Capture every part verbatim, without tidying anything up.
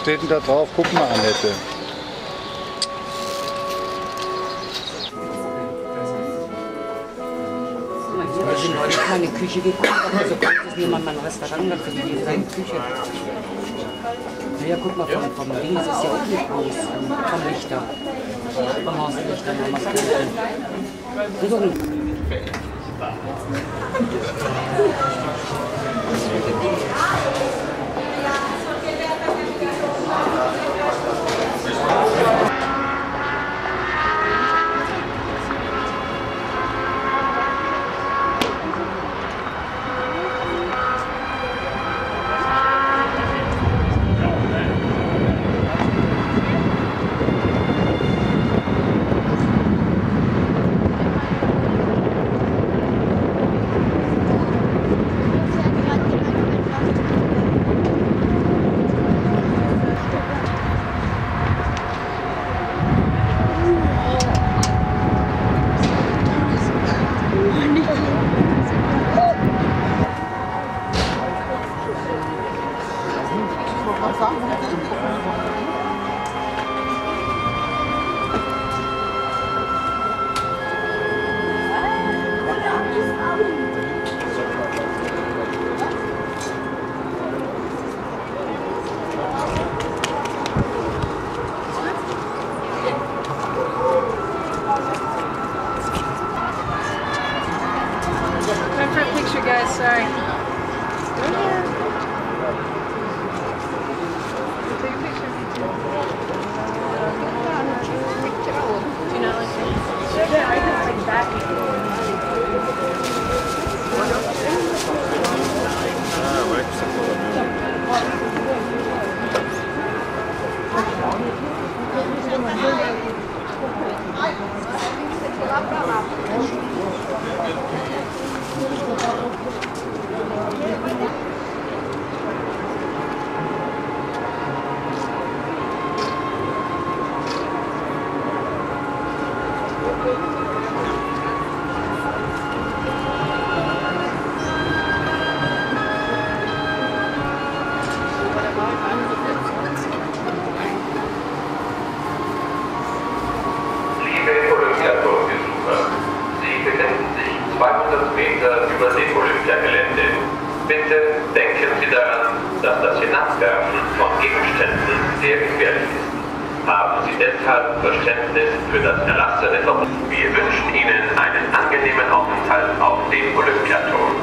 steht denn da drauf? Guck mal, Annette. Wir sind heute in meine Küche gekommen, aber so kommt es niemand mein Restaurant, dann kriegen die seine Küche. Ja, guck mal, vom, vom Ding ist es ja auch nicht groß, vom Lichter. Vom Hauslicht, dann haben wir es gesehen. Guys, sorry. Take a picture. Do you not like it? Yeah, I can take that. zweihundert Meter über dem Olympiagelände. Bitte denken Sie daran, dass das Hinabwerfen von Gegenständen sehr gefährlich ist. Haben Sie deshalb Verständnis für das erlassene Verbot. Wir wünschen Ihnen einen angenehmen Aufenthalt auf dem Olympiaturm.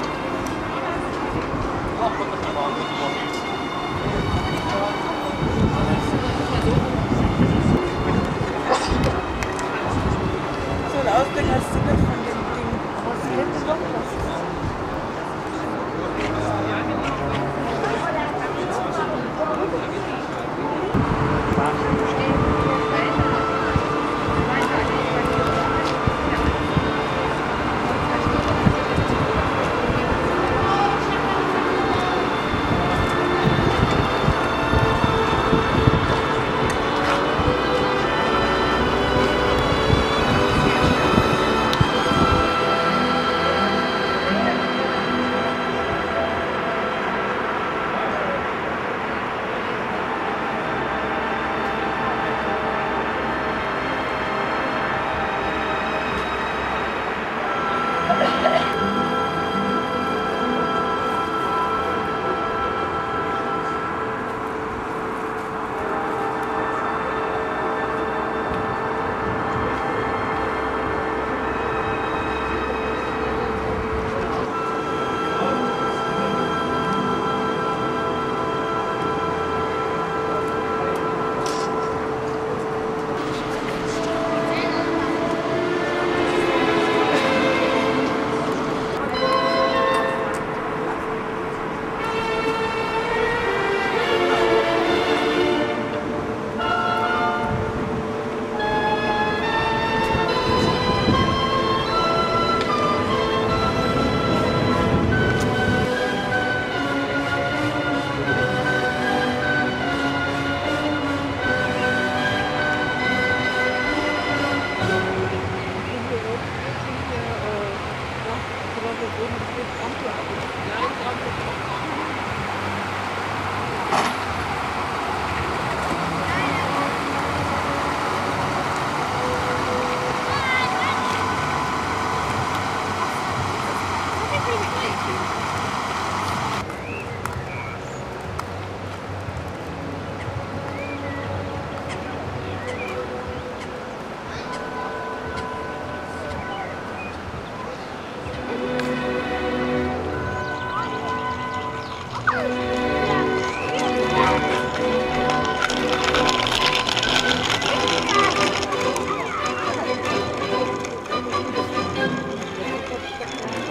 So einen Ausblick hast du nicht von dem Ding. Aber es hätte doch was.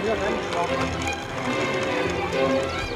Rennfahrer.